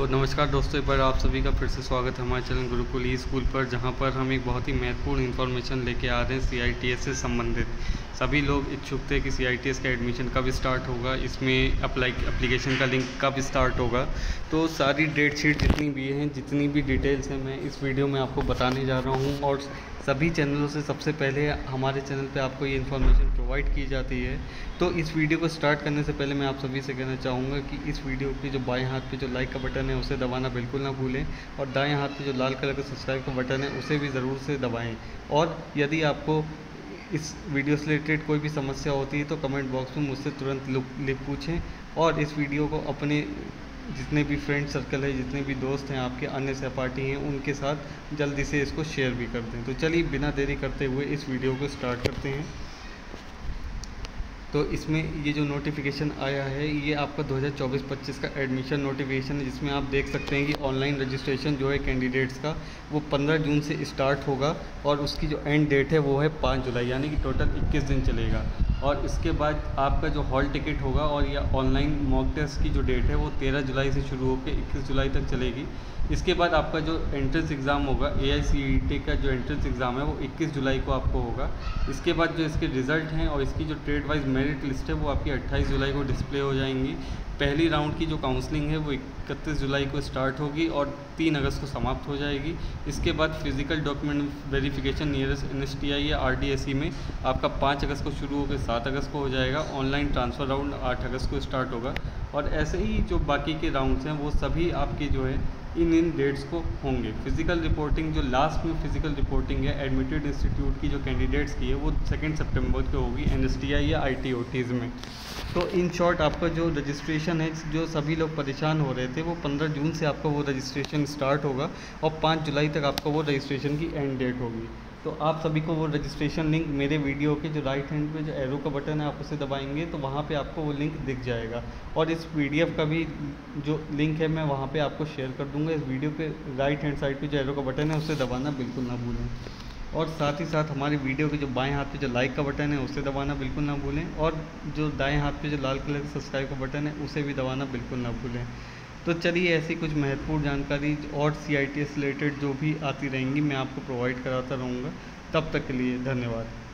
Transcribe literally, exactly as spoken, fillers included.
नमस्कार दोस्तों, एक बार आप सभी का फिर से स्वागत है हमारे चैनल गुरुकुल ई स्कूल पर, जहां पर हम एक बहुत ही महत्वपूर्ण इन्फॉर्मेशन लेके आ रहे हैं सी आई टी एस से संबंधित। सभी लोग इच्छुक थे कि सी आई टी एस का एडमिशन कब स्टार्ट होगा, इसमें अप्लाई एप्लीकेशन का लिंक कब स्टार्ट होगा। तो सारी डेट शीट जितनी भी हैं, जितनी भी डिटेल्स हैं, मैं इस वीडियो में आपको बताने जा रहा हूँ। और सभी चैनलों से सबसे पहले हमारे चैनल पे आपको ये इन्फॉर्मेशन प्रोवाइड की जाती है। तो इस वीडियो को स्टार्ट करने से पहले मैं आप सभी से कहना चाहूँगा कि इस वीडियो के जो बाएं हाथ पे जो लाइक का बटन है उसे दबाना बिल्कुल ना भूलें, और दाएं हाथ पे जो लाल कलर का सब्सक्राइब का बटन है उसे भी ज़रूर से दबाएं। और यदि आपको इस वीडियो से रिलेटेड कोई भी समस्या होती है तो कमेंट बॉक्स में मुझसे तुरंत लिख पूछें। और इस वीडियो को अपने जितने भी फ्रेंड सर्कल है, जितने भी दोस्त हैं आपके, अन्य सहपाठी हैं, उनके साथ जल्दी से इसको शेयर भी कर दें। तो चलिए बिना देरी करते हुए इस वीडियो को स्टार्ट करते हैं। तो इसमें ये जो नोटिफिकेशन आया है ये आपका दो हज़ार चौबीस पच्चीस का एडमिशन नोटिफिकेशन है, जिसमें आप देख सकते हैं कि ऑनलाइन रजिस्ट्रेशन जो है कैंडिडेट्स का वो पंद्रह जून से स्टार्ट होगा, और उसकी जो एंड डेट है वो है पाँच जुलाई, यानी कि टोटल इक्कीस दिन चलेगा। और इसके बाद आपका जो हॉल टिकट होगा और या ऑनलाइन मॉक टेस्ट की जो डेट है वो तेरह जुलाई से शुरू होकर इक्कीस जुलाई तक चलेगी। इसके बाद आपका जो एंट्रेंस एग्ज़ाम होगा, ए आई सी ई टी का जो एंट्रेंस एग्ज़ाम है वो इक्कीस जुलाई को आपको होगा। इसके बाद जो इसके रिज़ल्ट हैं और इसकी जो ट्रेड वाइज मेरिट लिस्ट है वो आपकी अट्ठाईस जुलाई को डिस्प्ले हो जाएंगी। पहली राउंड की जो काउंसलिंग है वो इकतीस जुलाई को स्टार्ट होगी और तीन अगस्त को समाप्त हो जाएगी। इसके बाद physical document verification nearest N S T I या आर डी एस ई में आपका पाँच अगस्त को शुरू होकर सात अगस्त को हो जाएगा। ऑनलाइन ट्रांसफ़र राउंड आठ अगस्त को स्टार्ट होगा, और ऐसे ही जो बाकी के राउंड्स हैं वो सभी आपके जो है इन इन डेट्स को होंगे। फिज़िकल रिपोर्टिंग जो लास्ट में फिज़िकल रिपोर्टिंग है एडमिटेड इंस्टीट्यूट की जो कैंडिडेट्स की है वो सेकेंड सितंबर को होगी एन एस टी आई या आई टी ओ टीज़ में। तो इन शॉर्ट आपका जो रजिस्ट्रेशन है, जो सभी लोग परेशान हो रहे थे, वो पंद्रह जून से आपका वो रजिस्ट्रेशन स्टार्ट होगा और पाँच जुलाई तक आपका वो रजिस्ट्रेशन की एंड डेट होगी। तो आप सभी को वो रजिस्ट्रेशन लिंक मेरे वीडियो के जो राइट हैंड पे जो एरो का बटन है आप उसे दबाएंगे तो वहाँ पे आपको वो लिंक दिख जाएगा। और इस पी डी एफ का भी जो लिंक है मैं वहाँ पे आपको शेयर कर दूँगा। इस वीडियो के राइट हैंड साइड पे जो एरो का बटन है उसे दबाना बिल्कुल ना भूलें। और साथ ही साथ हमारे वीडियो के जो बाएं हाथ पे जो लाइक का बटन है उसे दबाना बिल्कुल ना भूलें, और जो दाएं हाथ पे जो लाल कलर का सब्सक्राइब का बटन है उसे भी दबाना बिल्कुल ना भूलें। तो चलिए ऐसी कुछ महत्वपूर्ण जानकारी और C I T S related जो भी आती रहेंगी मैं आपको प्रोवाइड कराता रहूँगा। तब तक के लिए धन्यवाद।